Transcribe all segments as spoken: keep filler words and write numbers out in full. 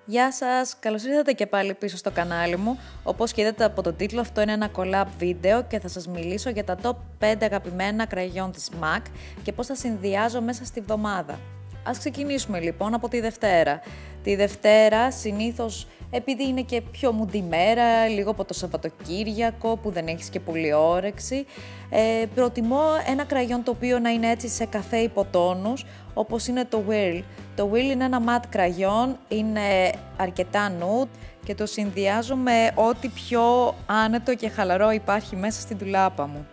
Γεια σας, καλώς ήρθατε και πάλι πίσω στο κανάλι μου. Όπως και είδατε από τον τίτλο, αυτό είναι ένα collab βίντεο και θα σας μιλήσω για τα top πέντε αγαπημένα κραγιόν της MAC και πώς τα συνδυάζω μέσα στη βδομάδα. Ας ξεκινήσουμε λοιπόν από τη Δευτέρα. Τη Δευτέρα συνήθως, επειδή είναι και πιο μουντή μέρα, λίγο από το Σαββατοκύριακο που δεν έχεις και πολύ όρεξη, ε, προτιμώ ένα κραγιόν το οποίο να είναι έτσι σε καφέ υποτόνους, όπως είναι το Whirl. Το Whirl είναι ένα matte κραγιόν, είναι αρκετά nude και το συνδυάζω με ό,τι πιο άνετο και χαλαρό υπάρχει μέσα στην ντουλάπα μου.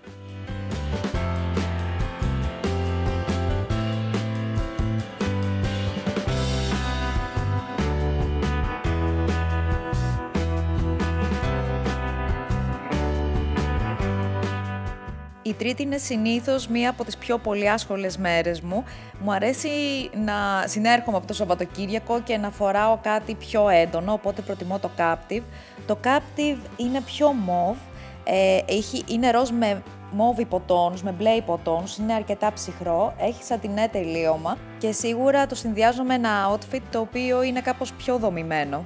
Η Τρίτη είναι συνήθως μία από τις πιο πολύ άσχολες μέρες μου. Μου αρέσει να συνέρχομαι από το Σαββατοκύριακο και να φοράω κάτι πιο έντονο, οπότε προτιμώ το Captive. Το Captive είναι πιο μοβ, ε, έχει, είναι ροζ με μοβ υποτόνους, με μπλε υποτόνους, είναι αρκετά ψυχρό, έχει σατινέ τελείωμα και σίγουρα το συνδυάζω με ένα outfit το οποίο είναι κάπως πιο δομημένο.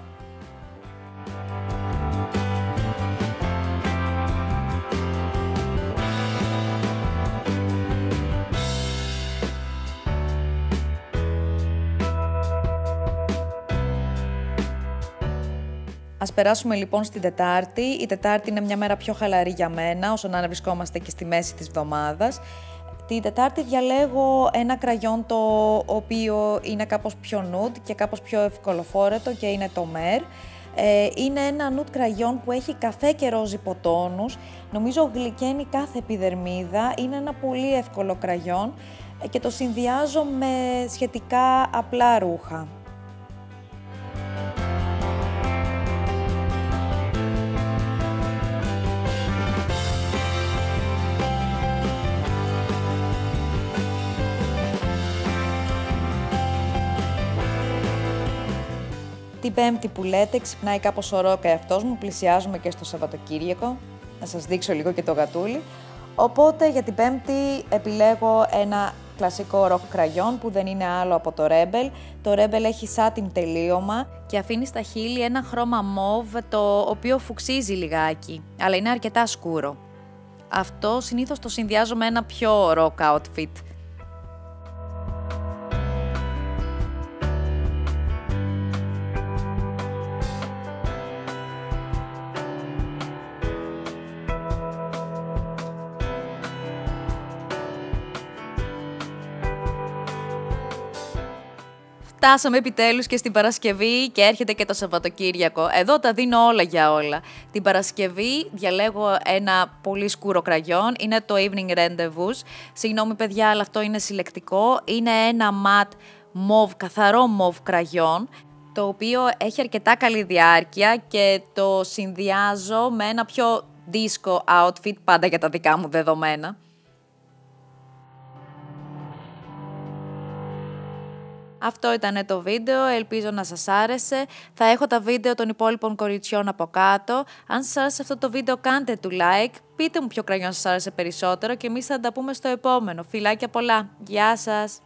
Ας περάσουμε λοιπόν στην Τετάρτη. Η Τετάρτη είναι μια μέρα πιο χαλαρή για μένα, όσο να βρισκόμαστε και στη μέση της εβδομάδας. Την Τετάρτη διαλέγω ένα κραγιόν το οποίο είναι κάπως πιο nude και κάπως πιο ευκολοφόρετο και είναι το Mer. Ε, είναι ένα nude κραγιόν που έχει καφέ και ροζ υποτόνους, νομίζω γλυκαίνει κάθε επιδερμίδα, είναι ένα πολύ εύκολο κραγιόν και το συνδυάζω με σχετικά απλά ρούχα. Την Πέμπτη που λέτε, ξυπνάει κάπως ο ροκ εαυτός μου, πλησιάζουμε και στο Σαββατοκύριακο, να σας δείξω λίγο και το γατούλι. Οπότε για την Πέμπτη επιλέγω ένα κλασικό ροκ κραγιόν που δεν είναι άλλο από το Rebel. Το Rebel έχει satin τελείωμα και αφήνει στα χείλη ένα χρώμα μοβ το οποίο φουξίζει λιγάκι, αλλά είναι αρκετά σκούρο. Αυτό συνήθως το συνδυάζω με ένα πιο rock outfit. Φτάσαμε επιτέλους και στην Παρασκευή και έρχεται και το Σαββατοκύριακο. Εδώ τα δίνω όλα για όλα. Την Παρασκευή διαλέγω ένα πολύ σκούρο κραγιόν, είναι το Evening Rendezvous. Συγγνώμη παιδιά, αλλά αυτό είναι συλλεκτικό. Είναι ένα matte μοβ, καθαρό μοβ κραγιόν, το οποίο έχει αρκετά καλή διάρκεια και το συνδυάζω με ένα πιο disco outfit, πάντα για τα δικά μου δεδομένα. Αυτό ήταν το βίντεο, ελπίζω να σας άρεσε. Θα έχω τα βίντεο των υπόλοιπων κοριτσιών από κάτω. Αν σας άρεσε αυτό το βίντεο κάντε του like, πείτε μου ποιο κραγιόν σας άρεσε περισσότερο και εμείς θα τα πούμε στο επόμενο. Φιλάκια πολλά, γεια σας!